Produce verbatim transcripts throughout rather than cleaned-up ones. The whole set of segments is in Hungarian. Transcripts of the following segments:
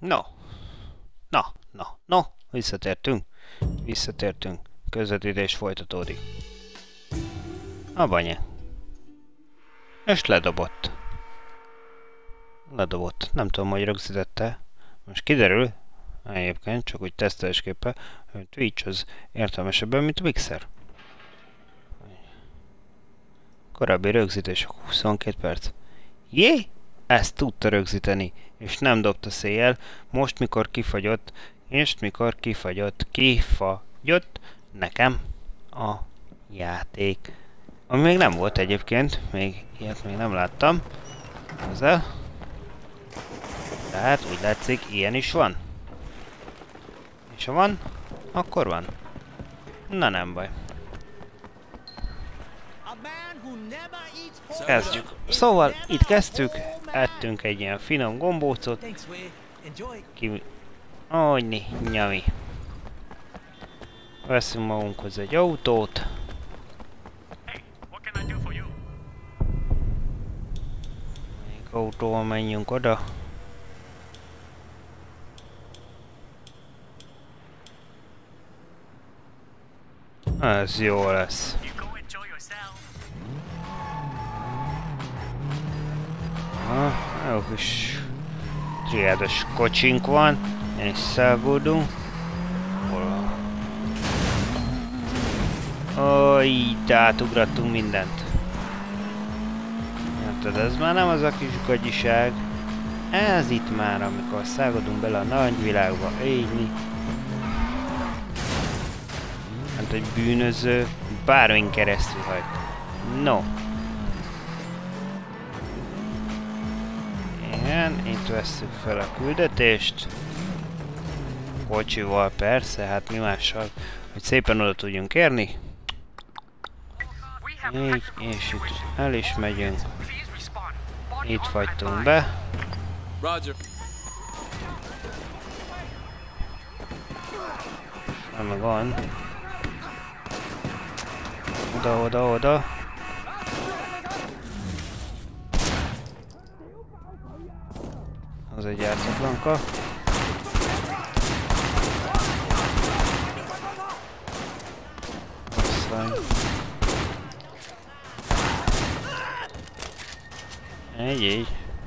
No. Na, na, no. Visszatértünk. Visszatértünk. Közvetítés folytatódik. A banya. És ledobott. Ledobott. Nem tudom, hogy rögzítette. Most kiderül, egyébként csak úgy tesztelésképpen, hogy Twitch az értelmesebben, mint a Mixer. Korábbi rögzítés huszonkét perc. Jé? Ezt tudta rögzíteni, és nem dobta széjjel, most mikor kifagyott, és mikor kifagyott, kifagyott nekem a játék. Ami még nem volt egyébként, még ilyet még nem láttam. Ezzel. Tehát úgy látszik, ilyen is van. És ha van, akkor van. Na nem baj. Kezdjük. Szóval itt kezdtük, ettünk egy ilyen finom gombócot. Ki... Ojni, nyami. Veszünk magunkhoz egy autót. Még autóval menjünk oda. Ez jó lesz. Ah, jó kis triádos kocsink van, és szágódunk. Hol van? Ó, így átugrattunk mindent. Érted, ez már nem az a kis gagyiság. Ez itt már, amikor szágódunk bele a nagyvilágba, így mi. Hát egy bűnöző bármin keresztül hagy. No. Igen, itt vesszük fel a küldetést. Kocsival persze, hát mi mással, hogy szépen oda tudjunk érni. Így, és itt el is megyünk. Itt fagytunk be. Nem van. Oda, oda, oda. Az egy ártatlanka. Aztán... Egy, így.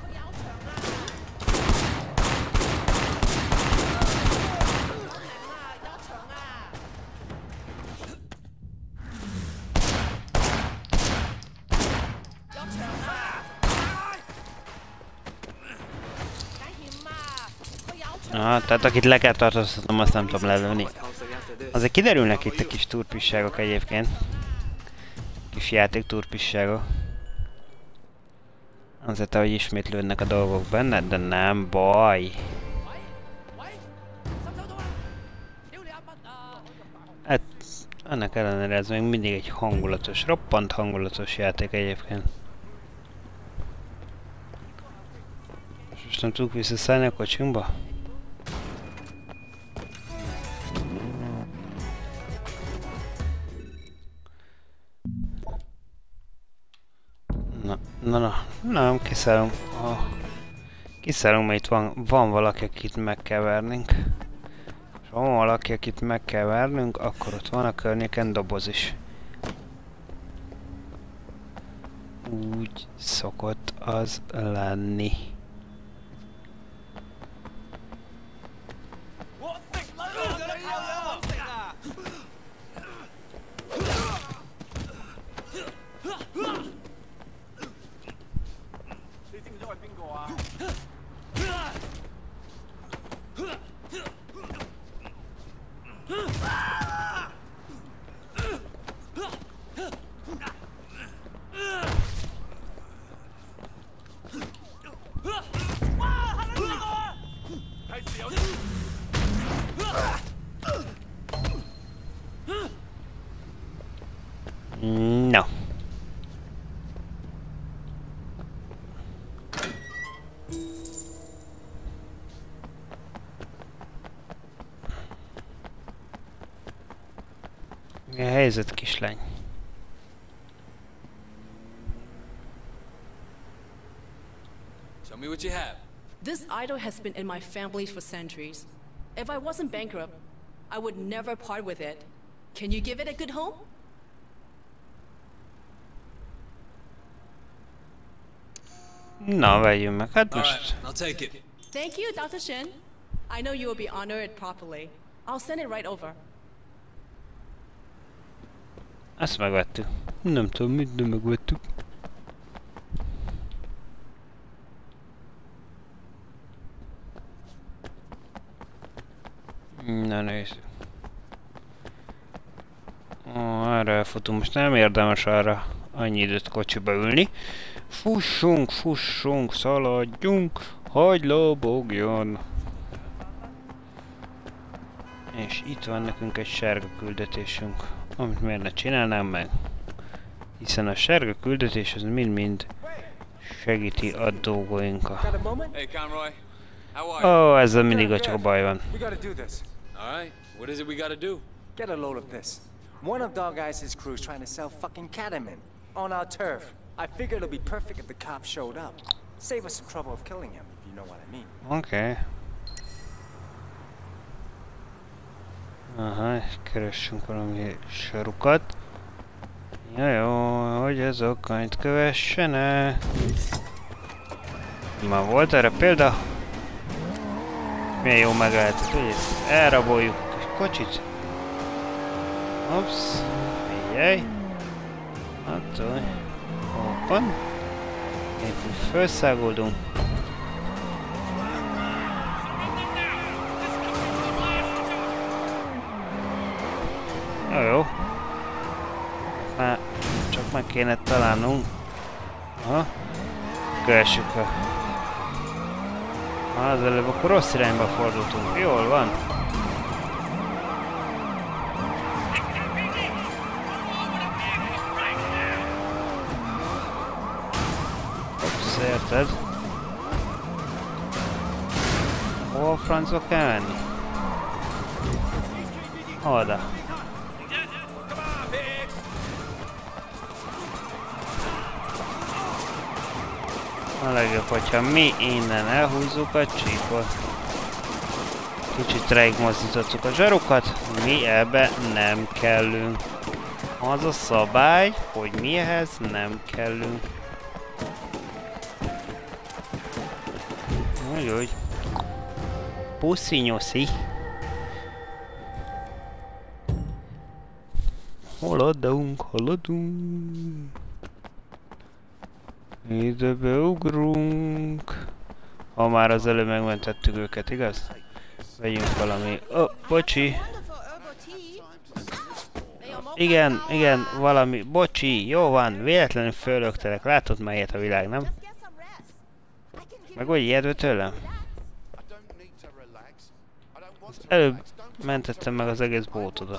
Aha, tehát akit le kell tartóztatnom, azt nem tudom lelőni. Azért kiderülnek itt a kis turpisságok egyébként. Kis játék turpisságok. Azért, hogy ismétlődnek a dolgok benne, de nem baj. Hát, ennek ellenére ez még mindig egy hangulatos, roppant hangulatos játék egyébként. Most nem tudunk visszaszállni a kocsinkba? Na, na, na, nem, kiszállunk. Oh. Kiszállunk, mert itt van, van valaki, akit meg kell vernünk. És ha van valaki, akit meg kell vernünk, akkor ott van a környéken doboz is. Úgy szokott az lenni. No. Mi a helyzet, kislány? Show me what you have. This idol has been in my family for centuries. If I wasn't bankrupt, I would never part with it. Can you give it a good home? Na, vegyünk meg. Hát most... All right, I'll take it. Thank you, Doctor Shin. I know you will be honored properly. I'll send it right over. Ezt megvettük. Nem tudom mit, de megvettük. Na nézzük. Ó, erre elfutunk. Most nem érdemes arra annyi időt kocsiba ülni. Fussunk, fussunk, szaladjunk, hagy lobogjon. És itt van nekünk egy sárga küldetésünk, amit miért ne csinálnám meg. Hiszen a sárga küldetés az mind-mind segíti a dolgoinkat. Hey, Conroy. How are Ó, you? oh, ezzel mindig a csak baj van. We gotta do this. All right. What is it we gotta do? Get a load of this. One of Dog Eyes' crew is trying to sell fucking ketamine on our turf. I figured it'll be perfect if the cops showed up. Save us some trouble of killing him, if you know what I mean. Oké. Okay. Aha, keressünk valami sarukat. Ja, jó, hogy azok kanyt kövessene. Már volt erre példa? Milyen jó meg lehetett, ugye? Elraboljuk a kocsit. Ups, figyelj. Attól. Hoppan. Itt felszágoldunk. Jó, jó. Már csak meg kéne találnunk. Aha. Kövessük a... Az előbb akkor rossz irányba fordultunk. Jól van. Ups, érted? Hol a francba kell menni? Oda. A legjobb, hogyha mi innen elhúzzuk a csíkot. Kicsit rejig mozdítottuk a zsarukat, mi ebbe nem kellünk. Az a szabály, hogy mi ehhez nem kellünk. Úgy, úgy. Puszi nyoszi. Haladunk, haladunk. Ide beugrunk. Ha már az előbb megmentettük őket, igaz? Vegyünk valami... Ó, oh, bocsi! Igen, igen, valami... Bocsi, jó van, véletlenül fölöktelek. Látod már ilyet a világ, nem? Meg hogy ijedve tőlem? Az előbb mentettem meg az egész bótodat.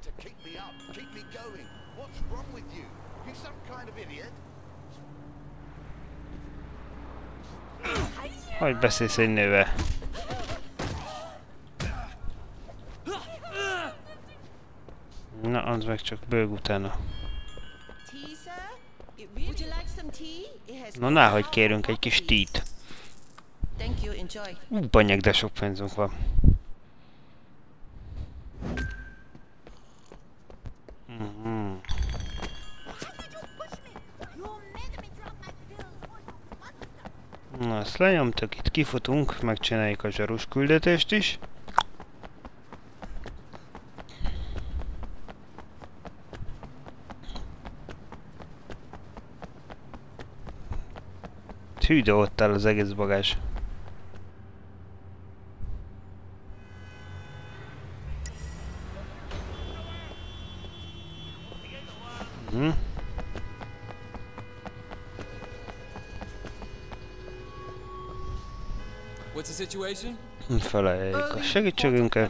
Hogy beszélsz egy nővel? Na, az meg csak bőg utána. Na, náhogy kérünk egy kis tít. Ú, banyag, de sok pénzünk van. Mm-hmm. Na, ezt lenyomtuk, itt kifutunk, megcsináljuk a zsarus küldetést is. Hű, de ott áll az egész bagázs. Mhm. What's the situation? Feleljük a segítségünket.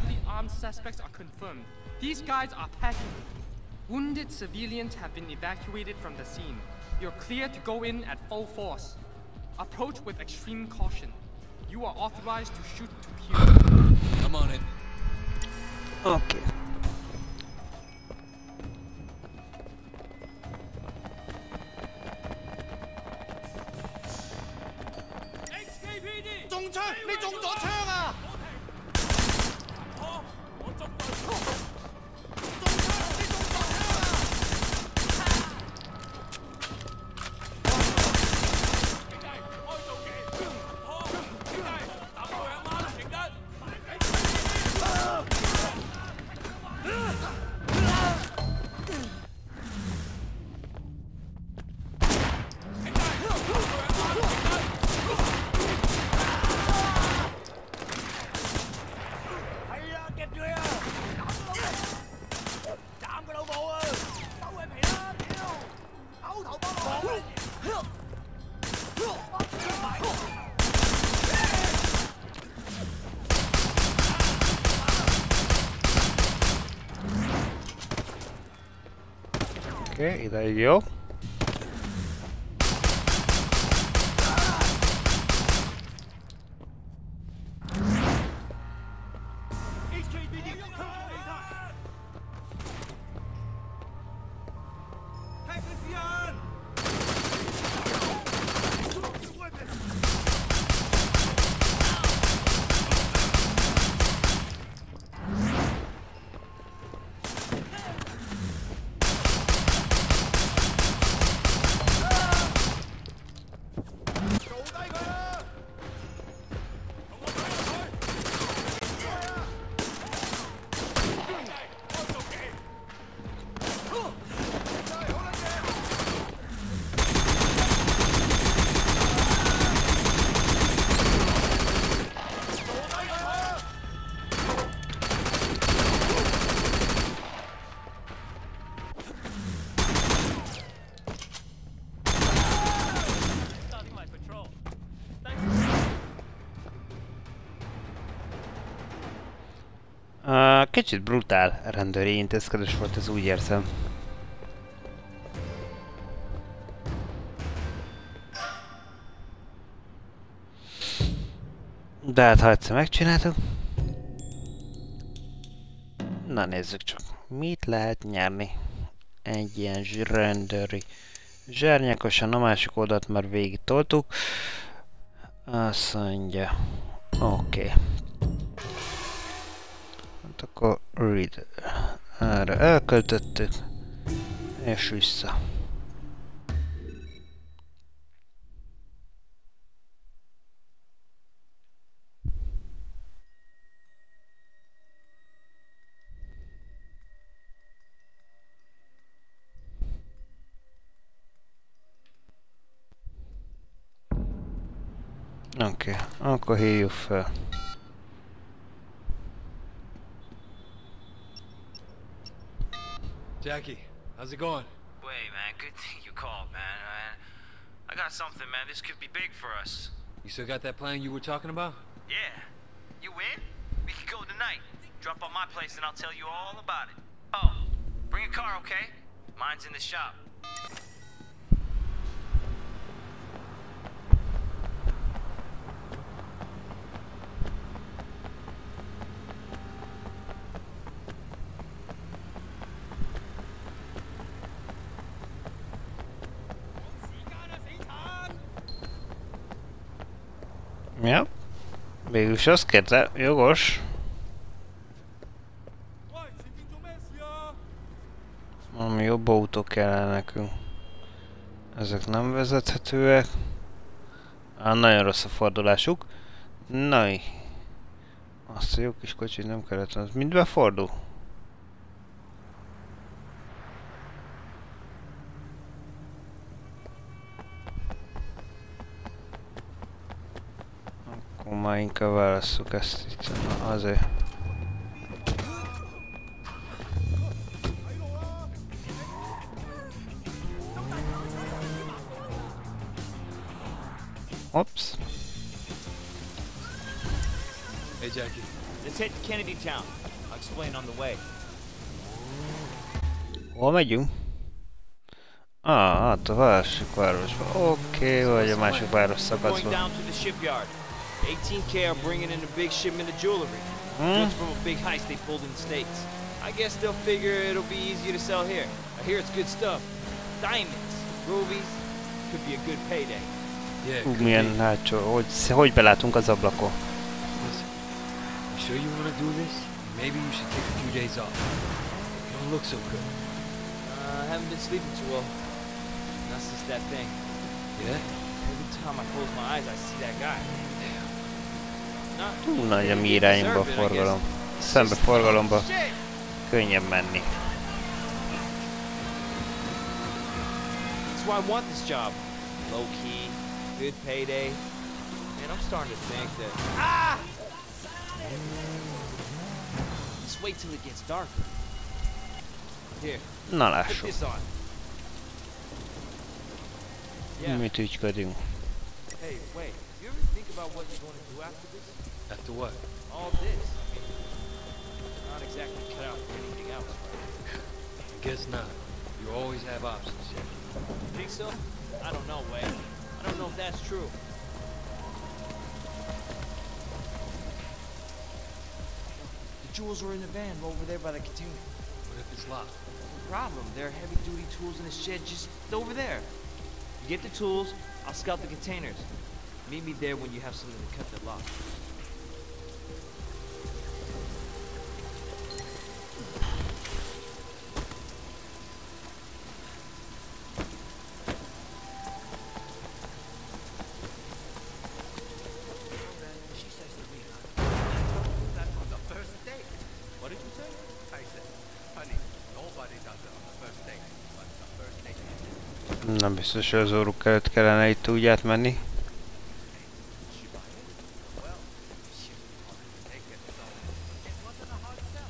These guys are packing. Wounded civilians have been evacuated from the scene. You're clear to go in at full force. Approach with extreme caution. You are authorized to shoot to kill. I'm on it. Okay. Don't Oké, okay, ideig jó. Uh, kicsit brutál rendőri intézkedés volt, ez úgy érzem. De hát ha egyszer megcsináltuk. Na nézzük csak, mit lehet nyerni egy ilyen rendőri zsárnyákosan. A másik oldalt már végig toltuk. Azt mondja, oké. Okay. Hát akkor read. Erre elköltöttük. És vissza. Oké, okay, akkor hívjuk fel. Jackie, how's it going? Wait, man, good thing you called, man. man. I got something, man. This could be big for us. You still got that plan you were talking about? Yeah. You in? We could go tonight. Drop by my place and I'll tell you all about it. Oh, bring a car, okay? Mine's in the shop. Ja, végülis azt kérte, jogos. Valami jobb autó kellene nekünk. Ezek nem vezethetőek. Á, nagyon rossz a fordulásuk. Na, azt a jó kis kocsit nem kellett, az mind befordul. Akkor már inkább válasszuk ezt itt azért. Oops. Hey, Jackie. Let's hit Kennedy Town. I'll explain on the way. Hol megyünk? Ah, hát a másik városba. Oké, okay, vagy a másik város szakaszba. Going down to the shipyard. eighteen K are bringing in a big shipment of jewelry. Hmm? Goods from a big heist they pulled in the States. I guess they'll figure it'll be easier to sell here. I hear it's good stuff. Diamonds, rubies. Could be a good payday. Yeah, Ú, could milyen be. hátsó, hogy, hogy belátunk az ablakon. Listen, you sure you want to do this? Maybe you should take a few days off. You don't look so good. Uh, I haven't been sleeping too well. Not since that thing. Yeah? Every time I close my eyes, I see that guy. Not Túl nagy a mi maybe he irányunkba a deserved it, I guess. forgalom. Szembe forgalomba Shit! könnyebb menni. That's why I want this job. Low key, good payday. Man, I'm starting to think that. Ah! Just wait till it gets darker. Here, Na put lássuk, this on. Yeah. mit ügyködünk. Hey, wait. You ever think about what you're going to do after this? After what? All this. I mean, you're not exactly cut out for anything else, right? I guess not. You always have options, yeah. Think so? I don't know, Wade. I don't know if that's true. The jewels were in the van over there by the container. What if it's locked? No problem. There are heavy-duty tools in the shed just over there. You get the tools, I'll scout the containers. Meet me there when you have something to cut that lock. She says to me, I don't do that on the first date. What did you say? I said, honey, nobody does it on the first date, but the first date is Nem biztos, hogy az óruk előtt kellene itt úgy átmenni. she buy it? Well, she wanted to take it, so it wasn't a hard sell.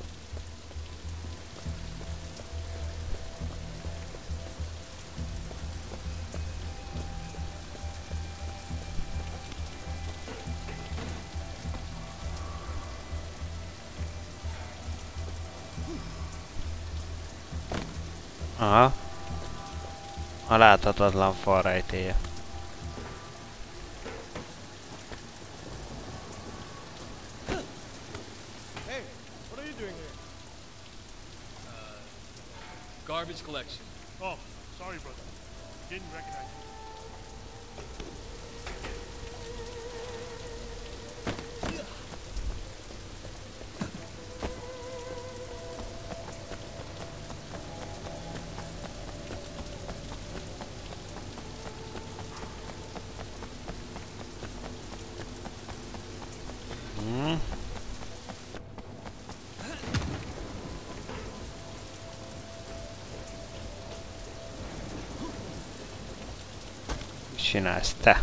Aha. A láthatatlan fal rejtélye. Hey, what are you doing here? Garbage collection. Oh, sorry, brother. Didn't recognize you. Hmm. Mit csinálsz te?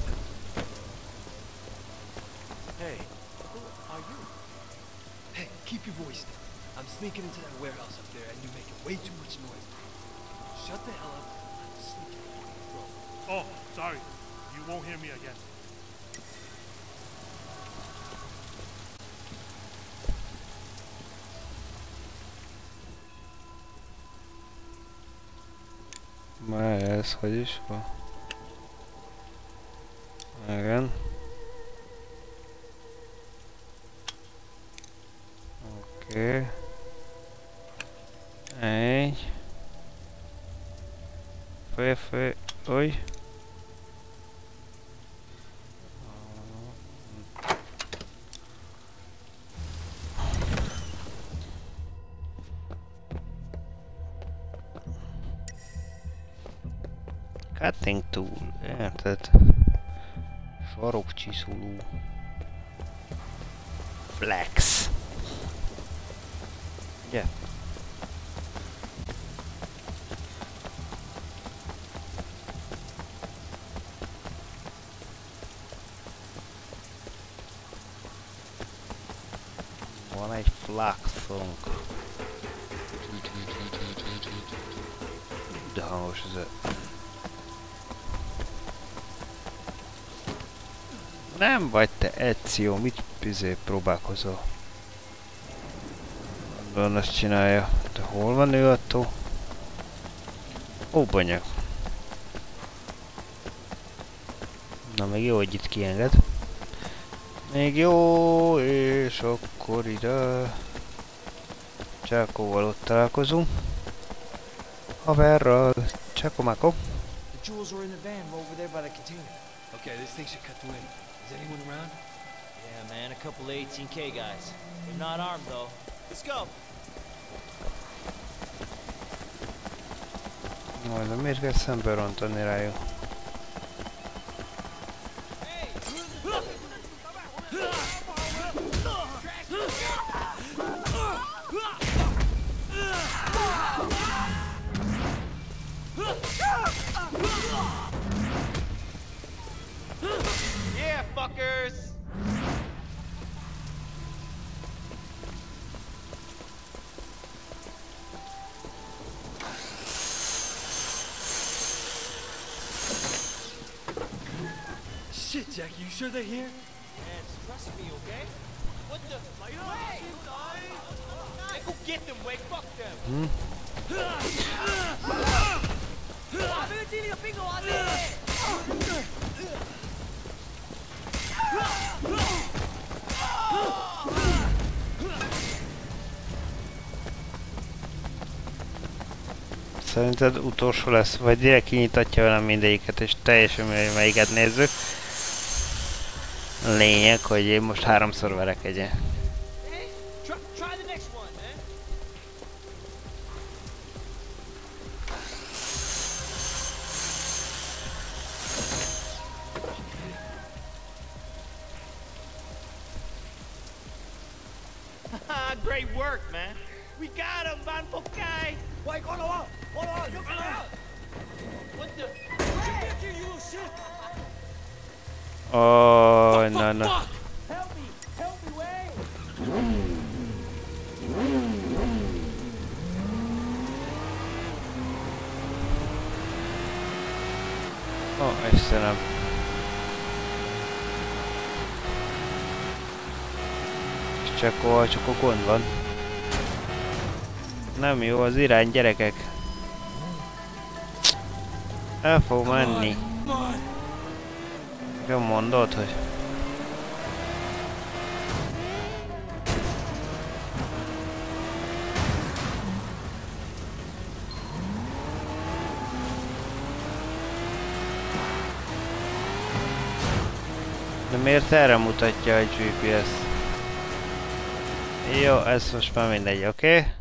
Hey, who are you? Hey, keep your voice down. I'm sneaking into that warehouse up there and you're making way too much noise. Shut the hell up. I'm sneaking. Bro. Oh, sorry. You won't hear me again. Már ez hogy is van? Igen. Oké. Egy. Föl, föl, úgy. Cutting tool, érted? Sarokcsiszoló. Flex. Ugye? Van egy flaxunk. De hangos ez a... Nem vagy te Ezio, mit bizé próbálkozol? Gondolom azt csinálja. De hol van ő attól? Ó, banya. Na még jó, hogy itt kienged. Még jó, és akkor ide... Csákóval ott találkozunk. Haverral. Csákomáko. The jewels are in the van over there by the container. Okay, this thing should cut through any. Is anyone around? Yeah, man, a couple of eighteen K guys. They're not armed, though. Let's go. Majd miért kell szembe rontani rájuk? Yeah, fuckers! Shit, Jackie, you sure they're here? Man, trust me, okay? What the? Wait! Hey, go get them, Wake. Fuck them. Hmm? Szerinted utolsó lesz, vagy direkt kinyitatja velem mindegyiket, és teljesen mindegy, melyiket nézzük. Lényeg, hogy én most háromszor verekedjen. Great work, man. We got him, Van Pokai. Wait, hold on, hold on, look out! What the? Hey, you little shit! Oh, no, no. Help me, help me, Wayne! Oh, Istenem. Csak, ó, csak a gond van. Nem jó az irány, gyerekek. El fog menni. Jó mondod, hogy... De miért erre mutatja a gé pé es? Jó, ez most már mindegy, oké? Okay?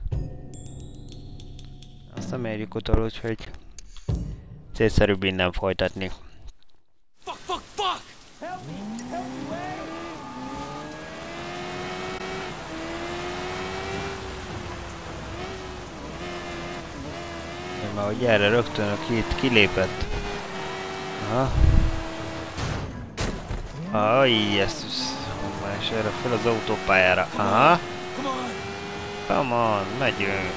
Azt nem érjük utol, úgyhogy célszerűbb innen folytatni. Fuck, fuck, fuck! Help me, help me, Wayne! Én már hogy erre rögtön a két kilépett. Aha. Aj, jesszus. És erre fel az autópályára. Aha. Come on, megyünk.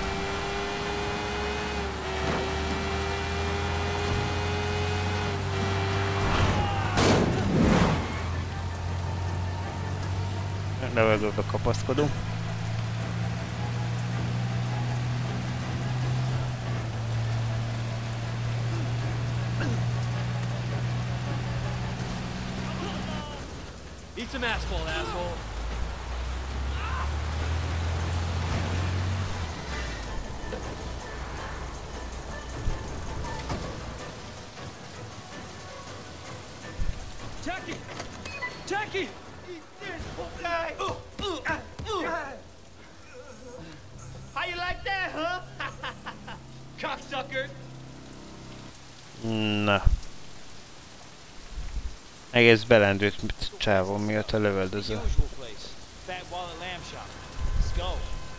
Levegőbe kapaszkodunk. Eat some asphalt, asshole. Jackie! Jackie! Eat this, okay? Uh, uh, uh. How you like that, huh? Cocksucker! Na. Egész belendült csávó miatt a lövöldöző. Fat Wallet Lamb Shop. Let's go.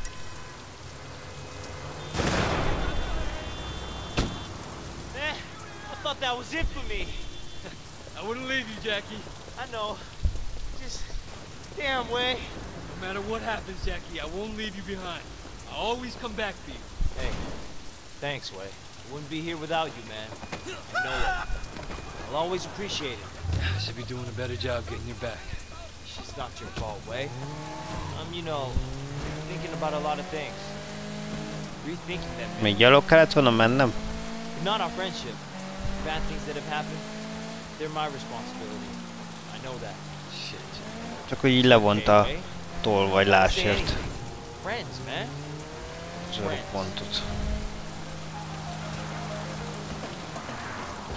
Man, I thought that was it for me. I wouldn't leave you, Jackie. I know. Just damn way. No matter what happens, Jackie, I won't leave you behind. I'll always come back for you. Hey, thanks, Way. I wouldn't be here without you, man. I know that. I'll always appreciate it. I should be doing a better job getting your back. It's not your fault, Way. I'm, you know, thinking about a lot of things. Rethinking them. Még gyalog kellett volna mennem? Not our friendship. Bad things that have happened, they're my responsibility. I know that. Shit. Csak hogy így levonta a tolvajlásért. Friends, man. Zsarok pontot.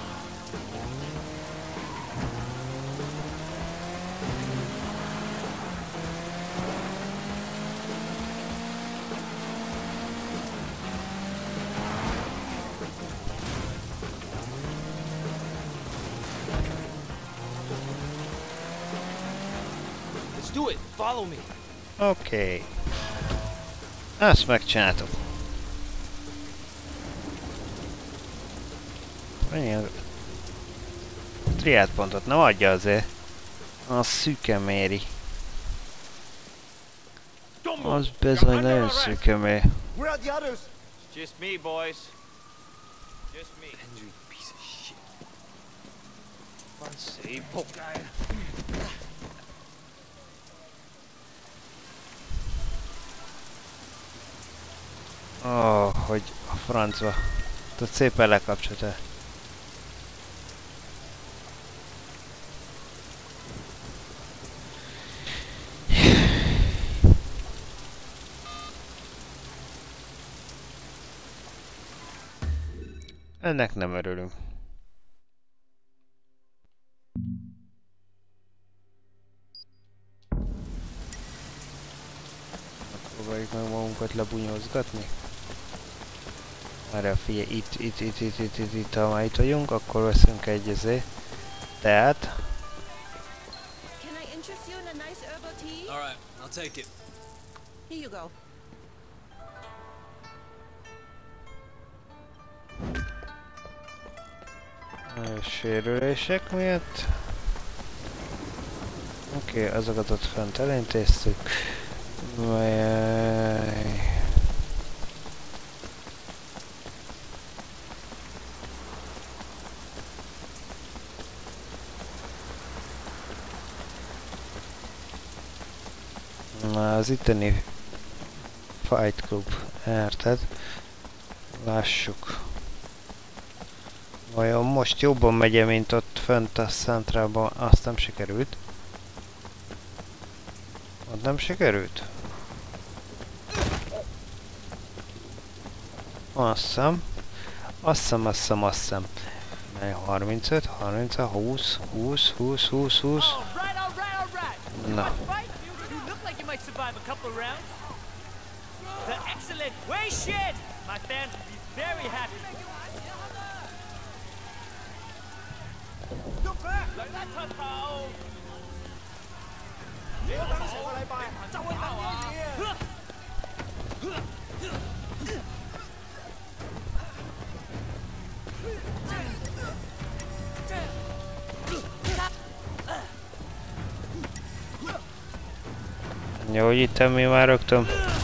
Let's do it. Follow me. Oké. Okay. Ezt megcsináltuk. Mennyi az? Triád pontot nem adja azért. Az szűken méri. Az bizony nagyon szűken méri. Where are the others? Just me, boys. Just me. Henry, piece of shit. Van szép pokája. Ó, oh, hogy a francba. Tudod, szépen lekapcsolta. Ennek nem örülünk. Próbáljuk meg magunkat lebunyózgatni. Várjál, figyelj, itt, itt, itt, itt, itt, itt, itt, ha már itt vagyunk, akkor veszünk egy ezé. Tehát... Can I interest you in a nice herbal tea? All right, I'll take it. Here you go. Sérülések miatt. Oké, okay, azokat ott fent elintéztük. Vajjaj. Na, az itteni Fight Club, érted? Lássuk. Vajon most jobban megye, mint ott fönt a Centrában, azt nem sikerült. Ott nem sikerült? Azt hiszem. Azt hiszem, azt hiszem, azt hiszem. harmincöt, harminc, húsz, húsz, húsz, húsz, húsz. Na. Jó, hogy itt mi már rögtön.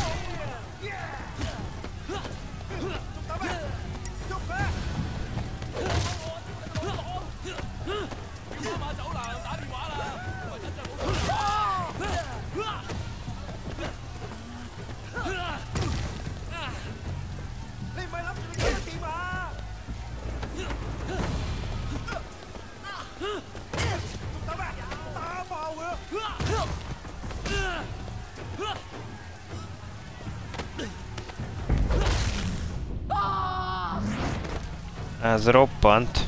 Ez roppant.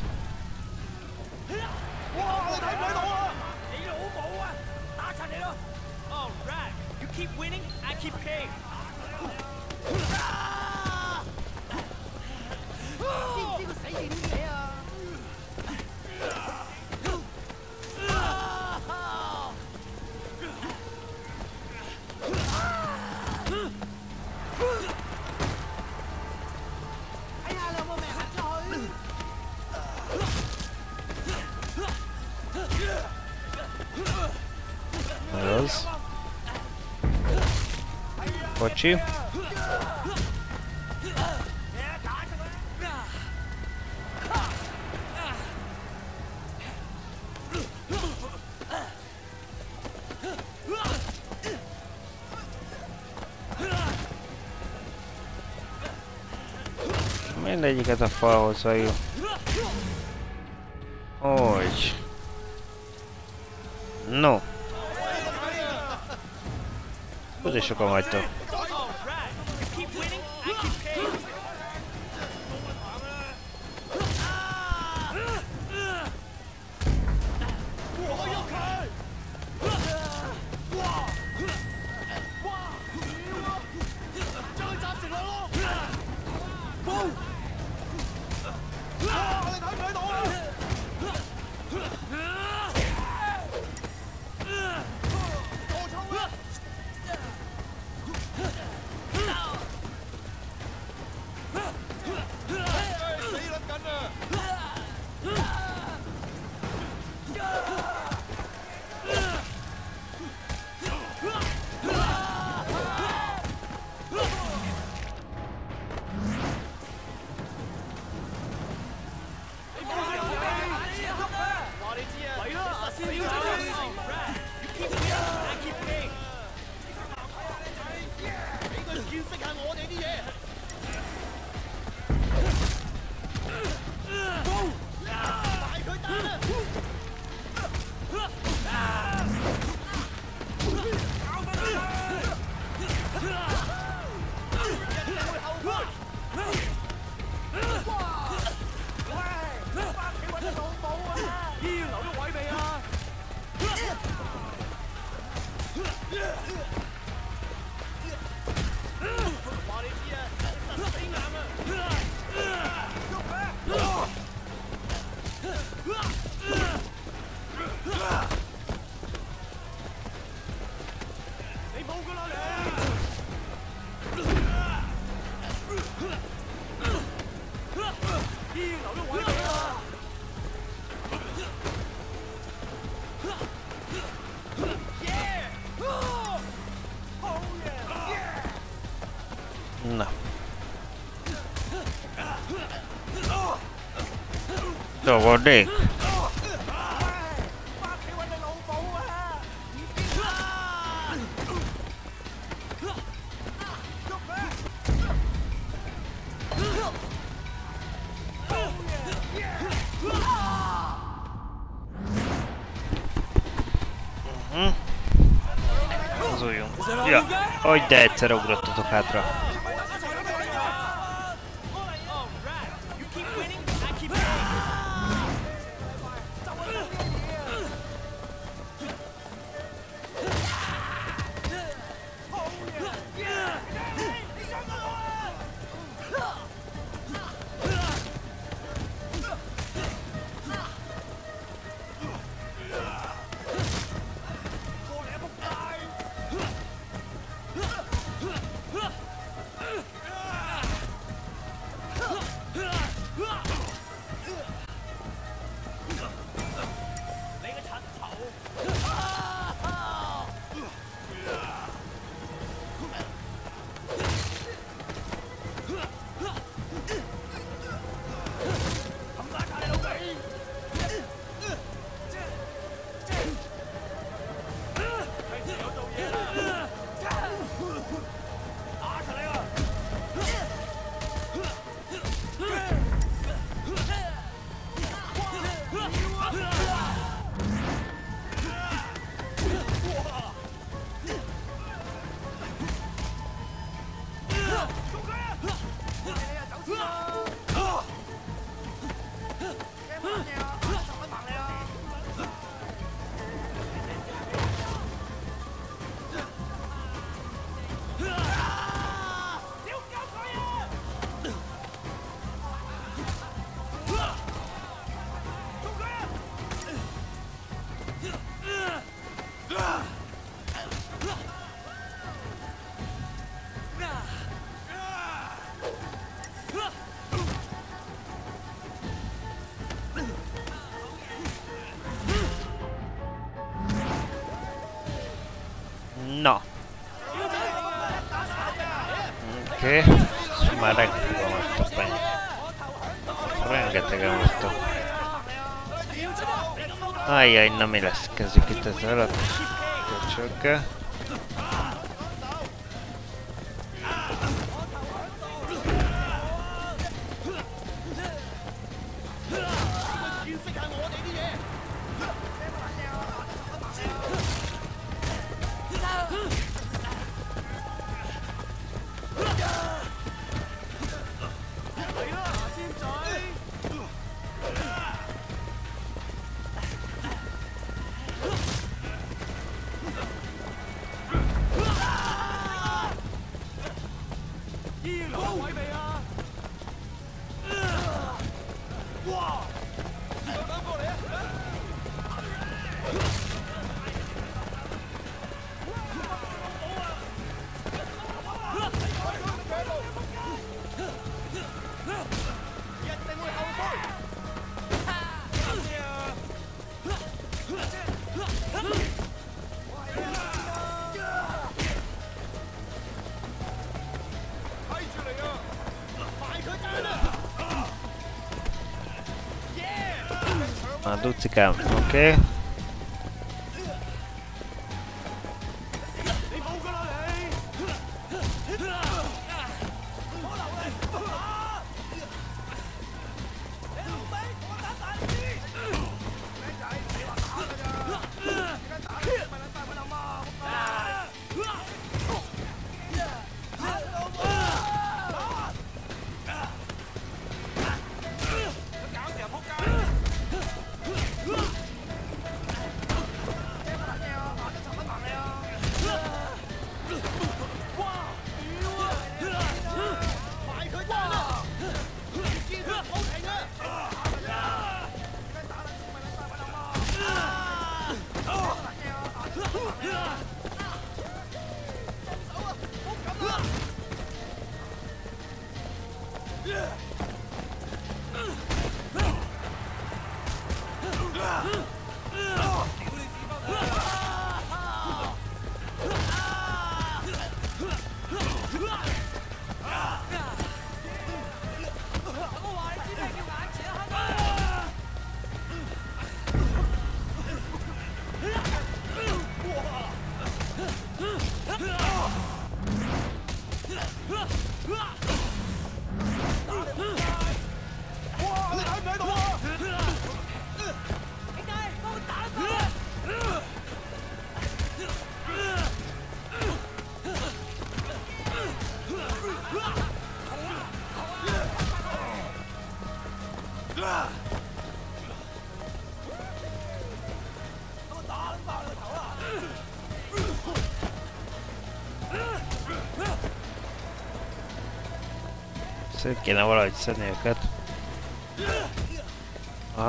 Az. Bocsi. Mindegyiket a falhoz hajul. Hogy? No. Azért sokan hagytak. Szavadék! Mhm. Mozuljunk. Ja, hogy de egyszer ugrottatok hátra. Na. Oké. Okay. Már rengetegen vagytok mennyi. Rengetegen vagytok. Ajjaj, na mi lesz? Kezdjük itt ezzel alatt. Köcsökkel. A ducikám, oké. Okay. Szép kéne valahogy szedni őket. Aha.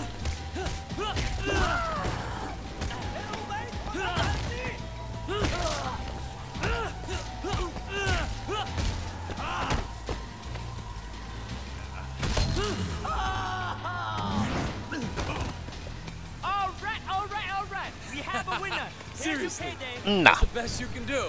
Seriously, Na. that's the best you can do.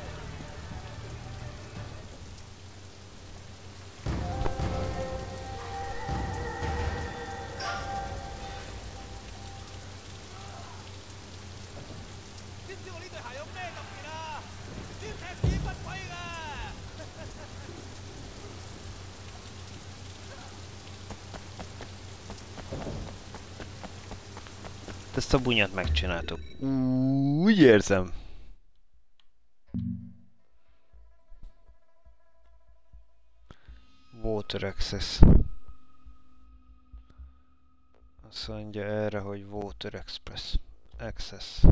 Ezt a bunyát megcsináltuk. Úgy érzem. Water access. Azt mondja erre, hogy Water Express. Access.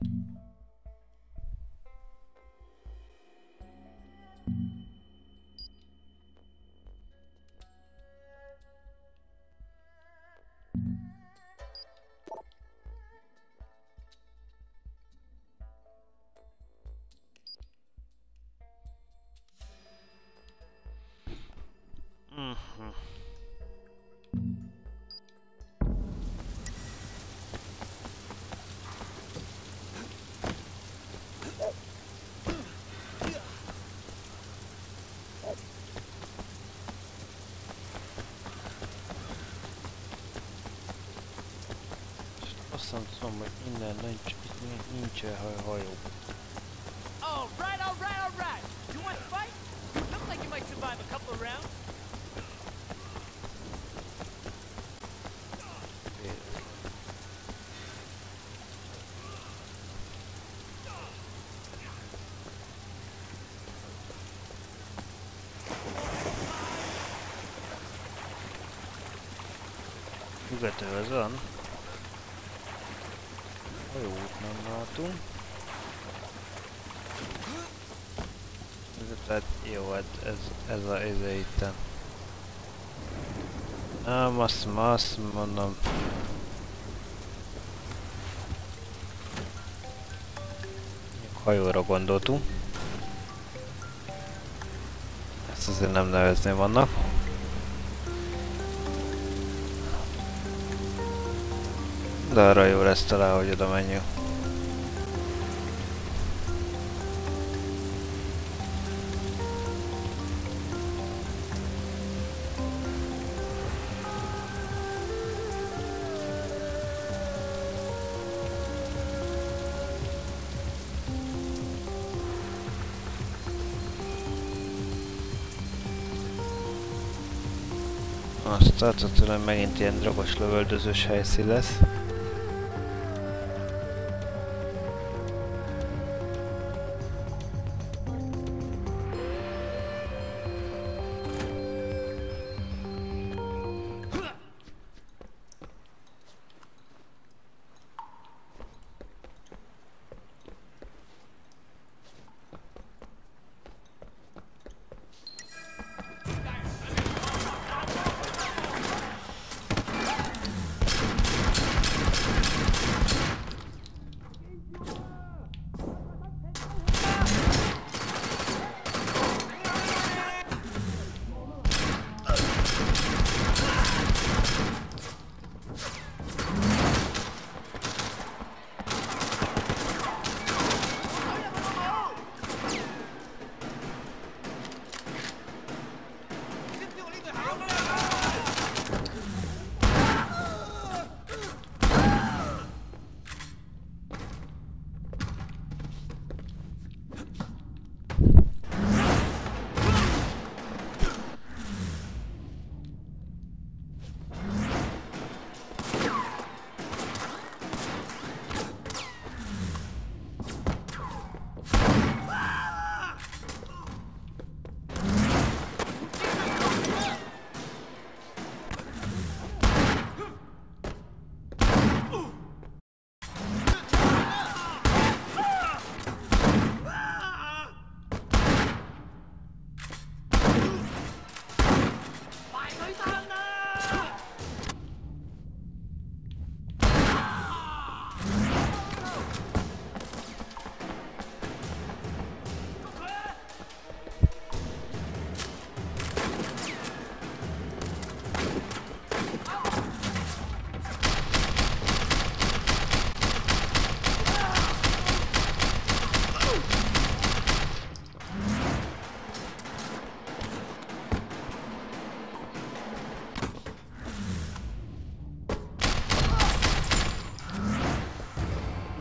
Azt mondom, hogy innen nincs, nincsen hajó. All right, all right, all right. You want to fight? You look like you might survive a couple of rounds. Nyugatő az van. Hajóút nem látunk. Tehát jó, hát ez, ez a ez a itten. Nem, azt, azt mondom. Hajóra gondoltunk. Ezt azért nem nevezném annak. De arra jó lesz talán, hogy oda menjünk. Azt tartottam, hogy megint ilyen drogos lövöldözős helyszín lesz.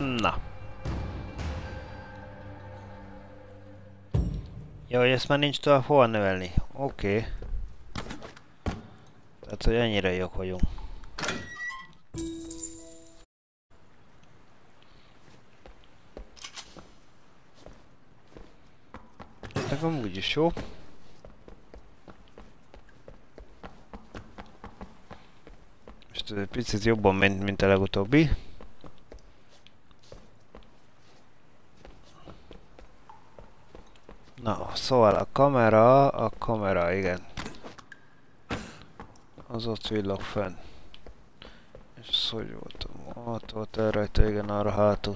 Na. Jó, hogy ezt már nincs tovább hol növelni. Oké. Okay. Tehát, hogy ennyire jók vagyunk. Nekem úgyis jó. Most ez egy picit jobban ment, mint a legutóbbi. Na, szóval a kamera, a kamera, igen. Az ott villog fenn. És ez hogy volt? Ott volt el rajta, igen, arra hátul.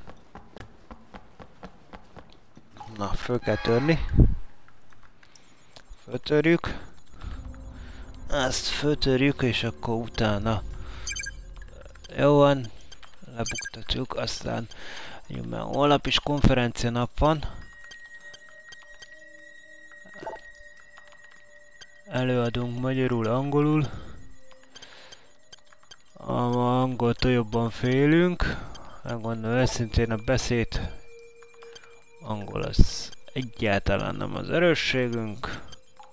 Na, föl kell törni. Föltörjük. Ezt föltörjük, és akkor utána jó van, lebuktatjuk, aztán mert holnap is konferencia nap van. Előadunk magyarul, angolul. A angoltól jobban félünk. Megmondom őszintén, a beszéd angol az egyáltalán nem az erősségünk.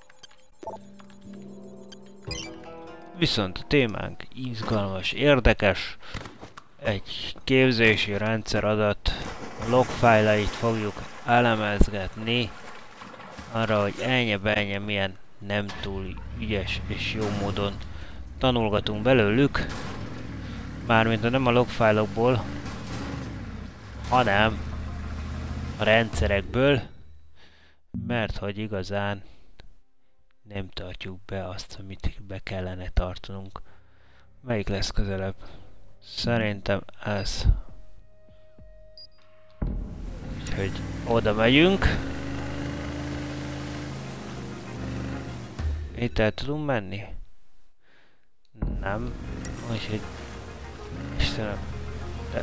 Viszont a témánk izgalmas, érdekes. Egy képzési rendszer adat logfájlait fogjuk elemezgetni. Arra, hogy ennyi-bennyi milyen nem túl ügyes és jó módon tanulgatunk belőlük. Mármint nem a logfájlokból, hanem a rendszerekből, mert hogy igazán nem tartjuk be azt, amit be kellene tartanunk. Melyik lesz közelebb? Szerintem ez. Úgyhogy oda megyünk. Itt el tudunk menni? Nem. Úgyhogy... Istenem. De...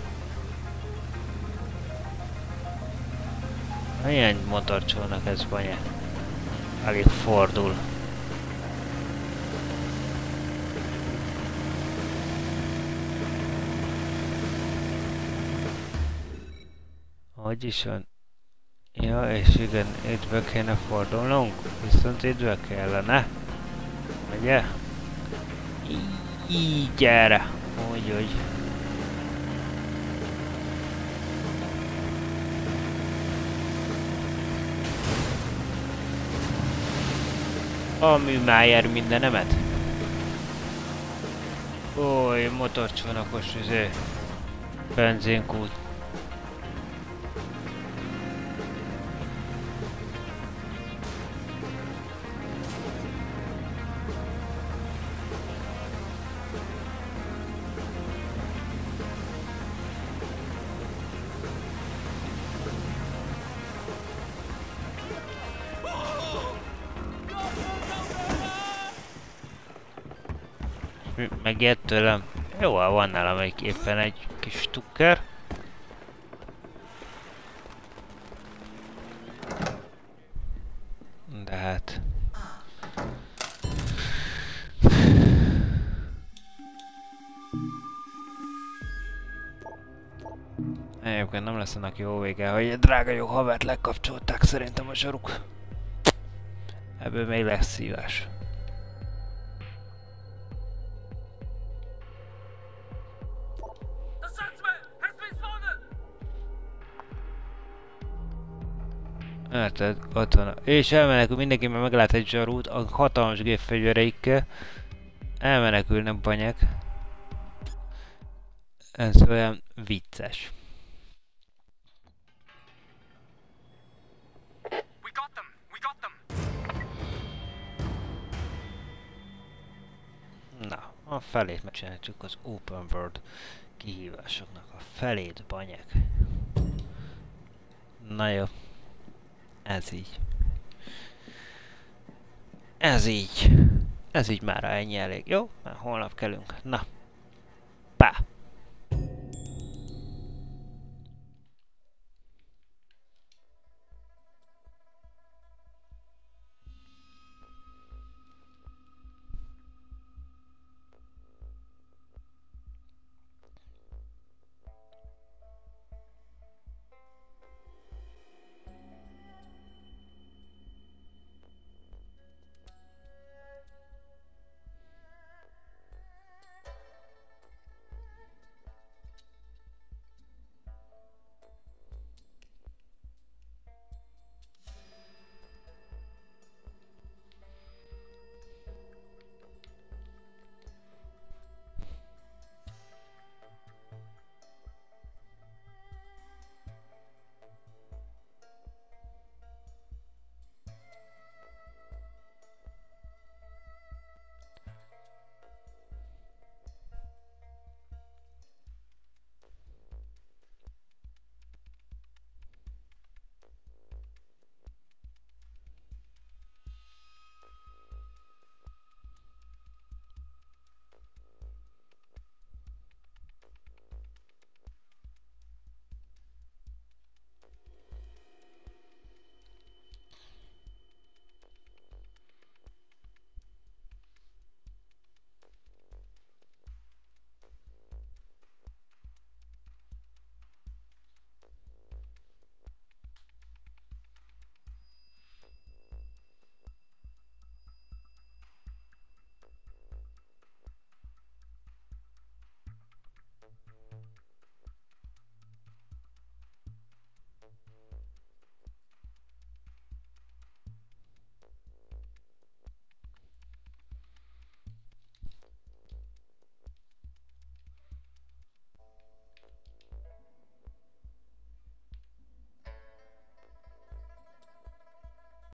Milyen motorcsónak ez, banya? Elég fordul. Hogy is van? Ja, és igen, itt be kéne fordulnunk, viszont itt be kellene. Ugye? Így gyere! Úgy, úgy. A műmájer mindenemet. Oly, motorcsónakos üző. Benzinkút. Megijedt tőlem. Jó, van nálam egy éppen egy kis tukker. De hát... Egyébként nem lesz annak jó vége, hogy egy drága jó havert lekapcsolták szerintem a zsaruk. Ebből még lesz szívás. Érted? Ott van. És elmenekül, mindenki már meglát egy zsarút a hatalmas gépfegyvereikkel. Elmenekülnek banyák. Ez olyan vicces. Na, a felét megcsináljuk az Open World kihívásoknak. A felét banyák. Na jó. Ez így. Ez így. Ez így már ennyi elég. Jó? Már holnap kelünk. Na. Pá!